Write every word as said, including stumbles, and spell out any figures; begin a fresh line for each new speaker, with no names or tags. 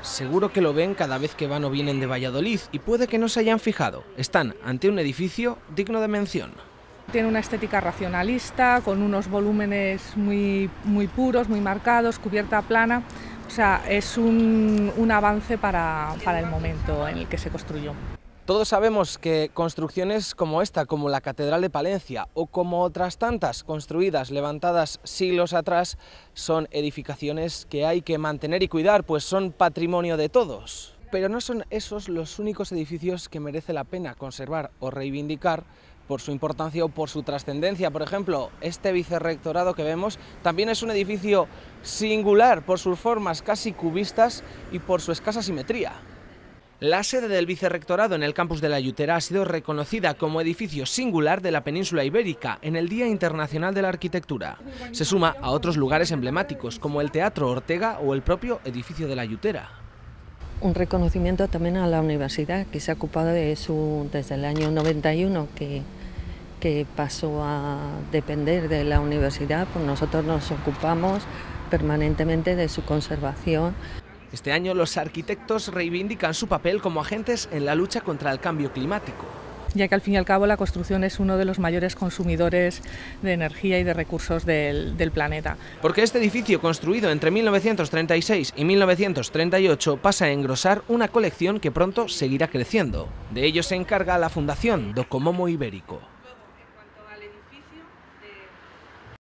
Seguro que lo ven cada vez que van o vienen de Valladolid y puede que no se hayan fijado. Están ante un edificio digno de mención.
Tiene una estética racionalista, con unos volúmenes muy, muy puros, muy marcados, cubierta plana. O sea, es un, un avance para, para el momento en el que se construyó.
Todos sabemos que construcciones como esta, como la Catedral de Palencia o como otras tantas construidas, levantadas siglos atrás, son edificaciones que hay que mantener y cuidar, pues son patrimonio de todos. Pero no son esos los únicos edificios que merece la pena conservar o reivindicar por su importancia o por su trascendencia. Por ejemplo, este vicerrectorado que vemos también es un edificio singular por sus formas casi cubistas y por su escasa simetría. La sede del vicerrectorado en el campus de La Yutera ha sido reconocida como edificio singular de la península ibérica en el Día Internacional de la Arquitectura. Se suma a otros lugares emblemáticos como el Teatro Ortega o el propio edificio de La Yutera.
Un reconocimiento también a la universidad, que se ha ocupado de su, desde el año noventa y uno, que, que pasó a depender de la universidad, pues nosotros nos ocupamos permanentemente de su conservación.
Este año los arquitectos reivindican su papel como agentes en la lucha contra el cambio climático.
Ya que al fin y al cabo la construcción es uno de los mayores consumidores de energía y de recursos del, del planeta.
Porque este edificio, construido entre mil novecientos treinta y seis y mil novecientos treinta y ocho, pasa a engrosar una colección que pronto seguirá creciendo. De ello se encarga la Fundación Docomomo Ibérico.